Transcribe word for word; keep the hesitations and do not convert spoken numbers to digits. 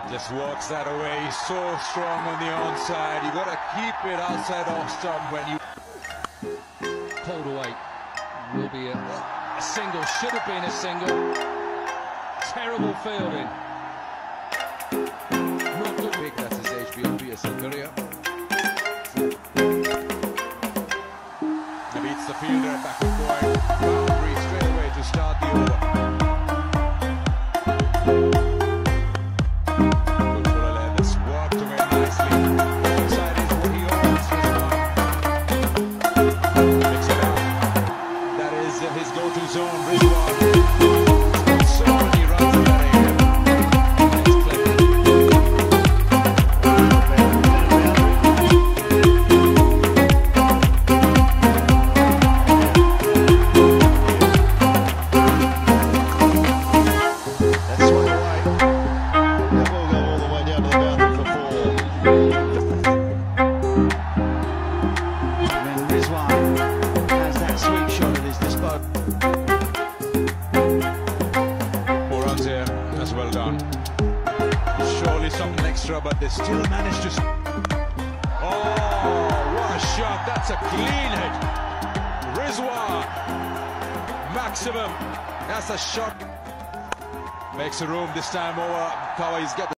Just walks that away. He's so strong on the onside. You got to keep it outside off stump when you pulled away. Will be a, a single. Should have been a single. Terrible fielding. Not good. Big, that's his H B L P S L career. He beats the fielder back and forward. Boundary straight away to start the over. His go-to zone, Rizwan. So many runs in that area. Nice play. That's swung away. That will go all the way down to the boundary for four. And then Rizwan has that sweet shot at his disposal. Four runs here, that's well done. Surely something extra, but they still managed to. Oh, what a shot! That's a clean hit. Rizwan, maximum. That's a shot. Makes a room this time over. Kawai's get the